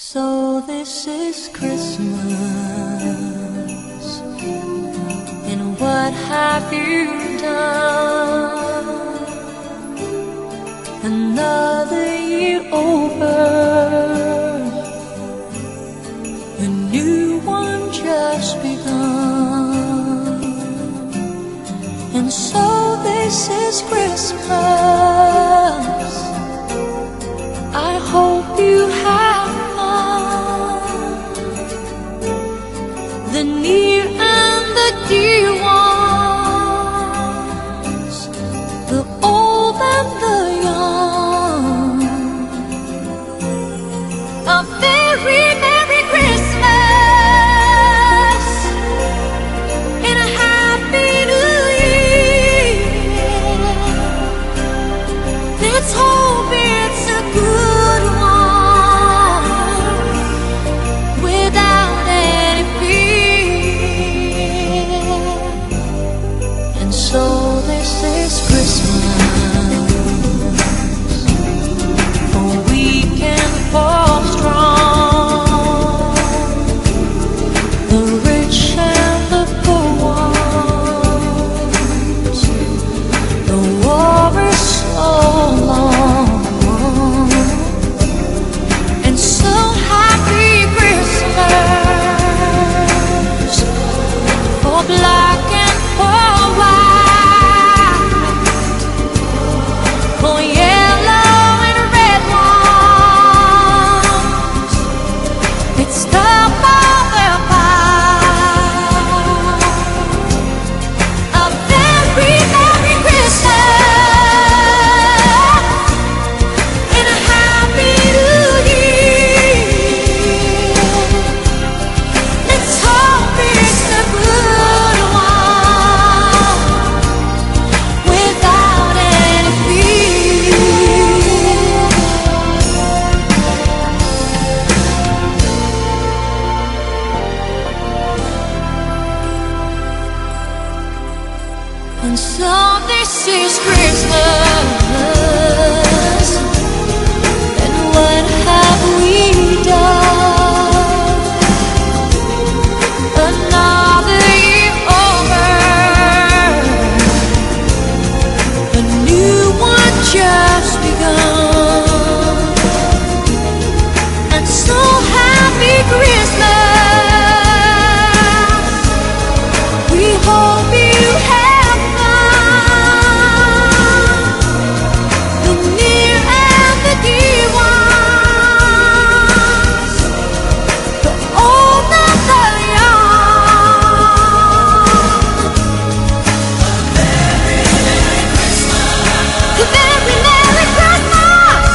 So this is Christmas, and what have you done? Another year over, a new one just begun. And so this is Christmas. I hope you have the near and the dear ones, the old and the young. A very Merry Christmas and a Happy New Year. Let's hope it's a good one without any fear. And so this is Christmas, for weak and for strong, the rich and the poor ones. The war is so long, and so Happy Christmas for black and for white, for yellow and red ones. It's time for the pie. A very Merry Christmas and a Happy New Year. Let's hope it's a good one without any fear. And so this is Christmas, and what have we done? Another year over, a new one just begun. And so Happy Christmas. We hope you have fun, the near and the dear ones, the old and the young. The very Merry Christmas.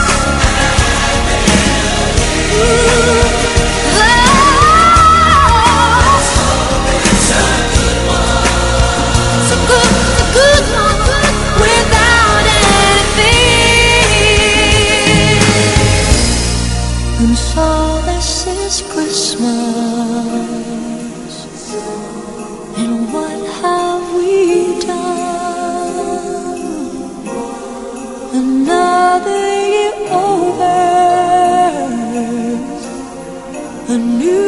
It's a good one without anything. And so this is Christmas, and what have we done? Another year over, a new